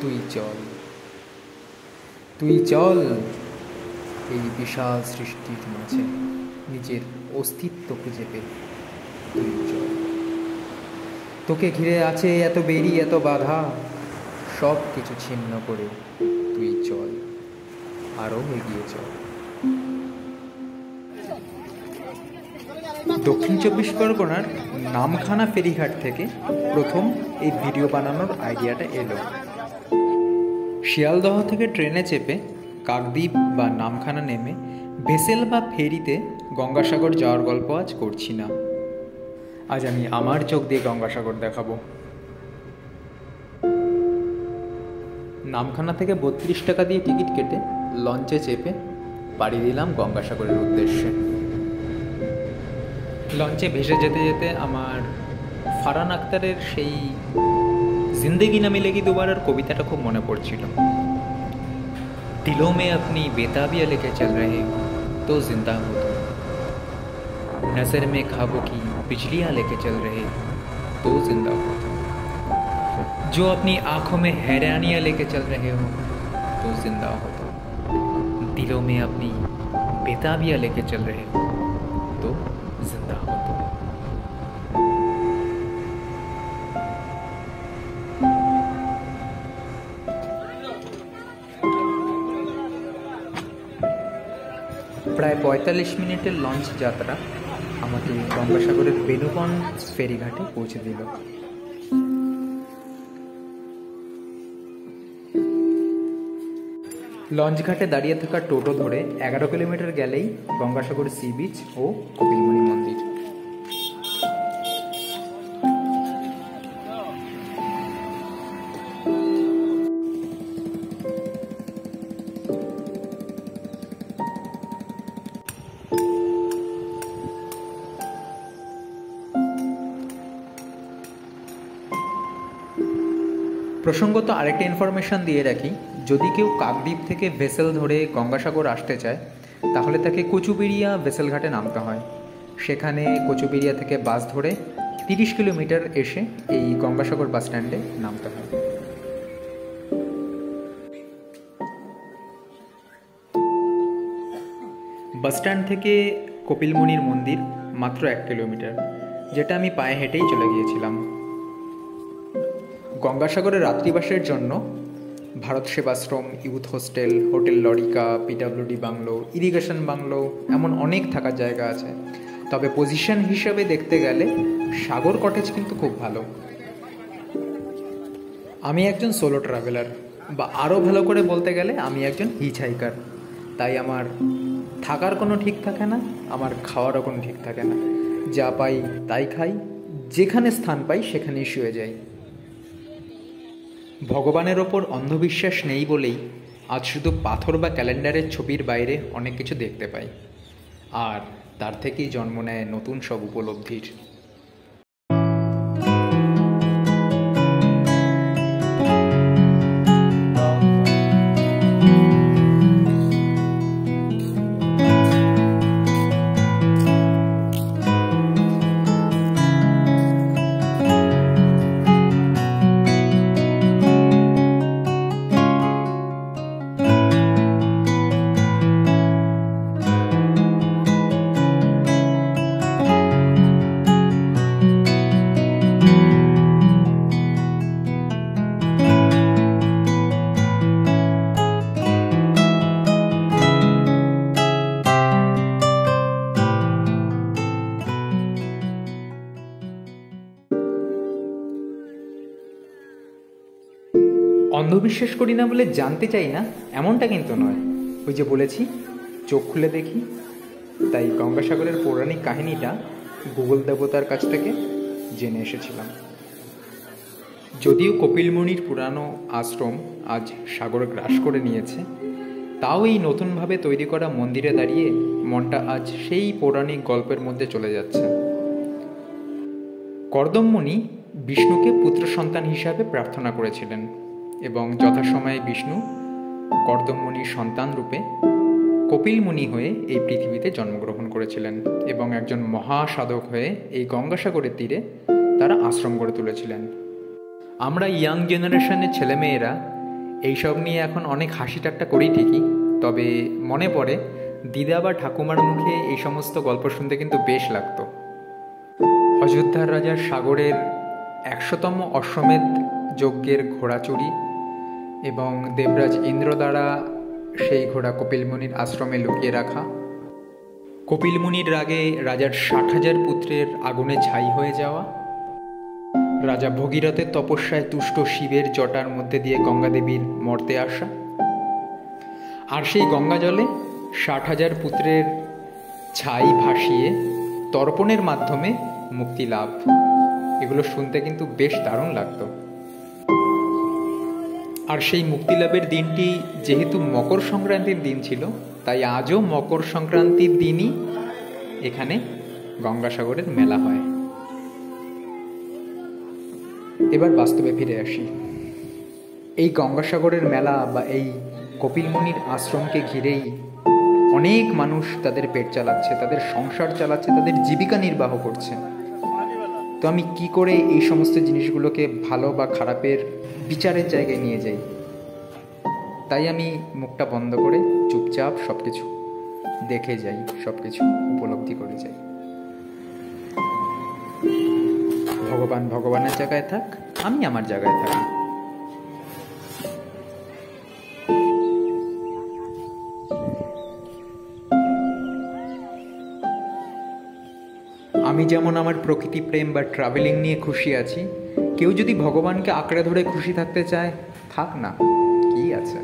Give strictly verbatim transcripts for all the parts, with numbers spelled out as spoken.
তুই চল তুই চল এই বিশাল সৃষ্টির মাঝে নিজের অস্তিত্ব খুঁজে পেয়ে তুই চল। তোকে ঘিরে আছে এত বেরি এত বাধা, সব কিছু ছিন্ন করে তুই চল, আরও এগিয়ে চল। দক্ষিণ চব্বিশ পরগনার নামখানা ফেরিঘাট থেকে প্রথম এই ভিডিও বানানোর আইডিয়াটা এলো। শিয়ালদহ থেকে ট্রেনে চেপে কাকদ্বীপ বা নামখানা নেমে ভেসেল বা ফেরিতে গঙ্গাসাগর যাওয়ার গল্প আজ করছি না। আজ আমি আমার চোখ দিয়ে গঙ্গাসাগর দেখাবো। নামখানা থেকে বত্রিশ টাকা দিয়ে টিকিট কেটে লঞ্চে চেপে পাড়ি দিলাম গঙ্গাসাগরের উদ্দেশ্যে। লঞ্চে ভেসে যেতে যেতে আমার ফারহান আখতারের সেই জিন্দেগি না মিলেগি দুবারের কবিতাটা খুব মনে পড়ছিল। দিलों में अपनी बेताबियां लेके चल रहे हो तो जिंदा हो तुम, नजर में ख्वाबों की बिजलियां लेके चल रहे हो तो जिंदा हो तुम, जो अपनी आंखों में हैरानियां लेके चल रहे हो तो जिंदा हो तुम, दिलों में अपनी बेताबियां लेके चल रहे हो तो जिंदा हो तुम। প্রায় পঁয়তাল্লিশ মিনিটের লঞ্চ যাত্রা আমাকে গঙ্গাসাগরের বেনুবন ফেরিঘাটে পৌঁছে দিল। লঞ্চ ঘাটে দাঁড়িয়ে থাকা টোটো ধরে এগারো কিলোমিটার গেলেই গঙ্গাসাগর সি বিচ ও কপিলমুনি মন্দির। প্রসঙ্গত আরেকটা ইনফরমেশান দিয়ে রাখি, যদি কেউ কাকদ্বীপ থেকে ভেসেল ধরে গঙ্গাসাগর আসতে চায় তাহলে তাকে কচুবেড়িয়া ভেসেল ঘাটে নামতে হয়। সেখানে কচুবেড়িয়া থেকে বাস ধরে তিরিশ কিলোমিটার এসে এই গঙ্গাসাগর বাস স্ট্যান্ডে নামতে হয়। বাস স্ট্যান্ড থেকে কপিলমুনির মন্দির মাত্র এক কিলোমিটার, যেটা আমি পায়ে হেঁটেই চলে গিয়েছিলাম। গঙ্গাসাগরের রাত্রিবাসের জন্য Bharat Sevashram, youth hostel, hotel Lorika, PWD bungalow, irrigation bungalow, এমন অনেক থাকার জায়গা আছে। তবে পজিশন হিসেবে দেখতে গেলে সাগর কটেজ কিন্তু খুব ভালো। আমি একজন সোলো ট্রাভেলার, বা আরও ভালো করে বলতে গেলে আমি একজন হিচ হাইকার। তাই আমার থাকার কোনো ঠিক থাকে না, আমার খাওয়ারও কোনো ঠিক থাকে না। যা পাই তাই খাই, যেখানে স্থান পাই সেখানেই শুয়ে যাই। ভগবানের ওপর অন্ধবিশ্বাস নেই বলেই আজ শুধু পাথর বা ক্যালেন্ডারের ছবির বাইরে অনেক কিছু দেখতে পাই, আর তার থেকেই জন্ম নেয় নতুন সব উপলব্ধির। অন্ধবিশ্বাস করি না বলে জানতে চাই না এমনটা কিন্তু নয়। ওই যে বলেছি, চোখ খুলে দেখি। তাই গঙ্গাসাগরের পৌরাণিক কাহিনীটা গুগল দেবতার কাছ থেকে জেনে এসেছিলাম। যদিও কপিলমুনির পুরানো আশ্রম আজ সাগর গ্রাস করে নিয়েছে, তাও এই নতুনভাবে তৈরি করা মন্দিরে দাঁড়িয়ে মনটা আজ সেই পৌরাণিক গল্পের মধ্যে চলে যাচ্ছে। কর্দমমুনি বিষ্ণুকে পুত্র সন্তান হিসাবে প্রার্থনা করেছিলেন এবং যথাসময়ে বিষ্ণু কর্দমমুনির সন্তান রূপে কপিলমুনি হয়ে এই পৃথিবীতে জন্মগ্রহণ করেছিলেন এবং একজন মহাসাধক হয়ে এই গঙ্গাসাগরের তীরে তারা আশ্রম গড়ে তুলেছিলেন। আমরা ইয়াং জেনারেশনের ছেলেমেয়েরা এইসব নিয়ে এখন অনেক হাসি ঠাট্টা করি ঠিকই, তবে মনে পড়ে দিদা বা ঠাকুমার মুখে এই সমস্ত গল্প শুনতে কিন্তু বেশ লাগতো। অযোধ্যার রাজার সাগরের একশোতম অশ্বমেধ যজ্ঞের ঘোড়া চুরি এবং দেবরাজ ইন্দ্র দ্বারা সেই ঘোড়া কপিলমুনির আশ্রমে লুকিয়ে রাখা, কপিলমুনির রাগে রাজার ষাট হাজার পুত্রের আগুনে ছাই হয়ে যাওয়া, রাজা ভগীরথের তপস্যায় তুষ্ট শিবের জটার মধ্যে দিয়ে গঙ্গাদেবীর মর্তে আসা, আর সেই গঙ্গা জলে ষাট হাজার পুত্রের ছাই ভাসিয়ে তর্পণের মাধ্যমে মুক্তি লাভ, এগুলো শুনতে কিন্তু বেশ দারুণ লাগতো। আর সেই মুক্তি লাভের দিনটি যেহেতু মকর সংক্রান্তির দিন ছিল, তাই আজও মকর সংক্রান্তির দিনই এখানে গঙ্গাসাগরের মেলা হয়। এবার বাস্তবে ফিরে আসি। এই গঙ্গাসাগরের মেলা বা এই কপিলমুনির আশ্রমকে ঘিরেই অনেক মানুষ তাদের পেট চালাচ্ছে, তাদের সংসার চালাচ্ছে, তাদের জীবিকা নির্বাহ করছে। তো আমি কি করে এই সমস্ত জিনিসগুলোকে ভালো বা খারাপের বিচারের জায়গায় নিয়ে যাই? তাই আমি মুখটা বন্ধ করে চুপচাপ সব কিছু দেখে যাই, সব কিছু উপলব্ধি করে যাই। ভগবান ভগবানের জায়গায় থাক, আমি আমার জায়গায় থাকি। আমি যেমন আমার প্রকৃতি প্রেম বা ট্রাভেলিং নিয়ে খুশি আছি, কেউ যদি ভগবানকে আঁকড়ে ধরে খুশি থাকতে চায়, থাক না, কি আছে।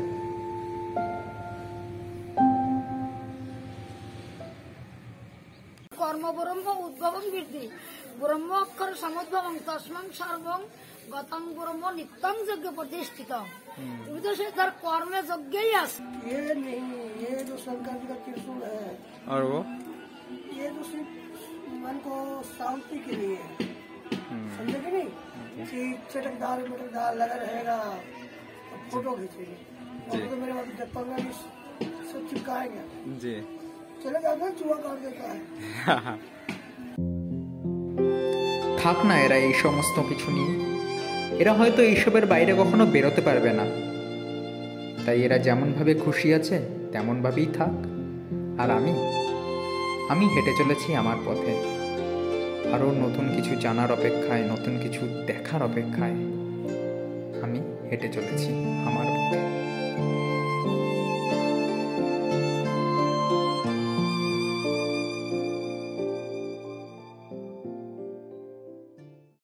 কর্ম ব্রহ্ম উদ্ভবং বৃদ্ধি ব্রহ্ম অক্ষর সমুদ্ভবং তস্মং সর্বং গতং ব্রহ্ম নিত্যং যজ্ঞ প্রতিষ্ঠিত। তুমি তো সে তার কর্মে যজ্ঞেই আছে। ये नहीं, ये जो शंकर जी का त्रिशूल है और वो ये तो सिर्फ मन को शांति के लिए है, समझे कि नहीं? कि चटकदार मटकदार लगा रहेगा तो फोटो खींचेंगे, और तो मेरे बाद पंगा भी सब चिपकाएंगे जी, चले जाते हैं चूहा काट देता है। থাক না এরা এই সমস্ত কিছু নিয়ে, এরা হয়তো এইসবের বাইরে কখনো বেরোতে পারবে না, তাই এরা যেমনভাবে খুশি আছে তেমনভাবেই থাক। আর আমি আমি হেঁটে চলেছি আমার পথে, আরও নতুন কিছু জানার অপেক্ষায়, নতুন কিছু দেখার অপেক্ষায় আমি হেঁটে চলেছি আমার পথে।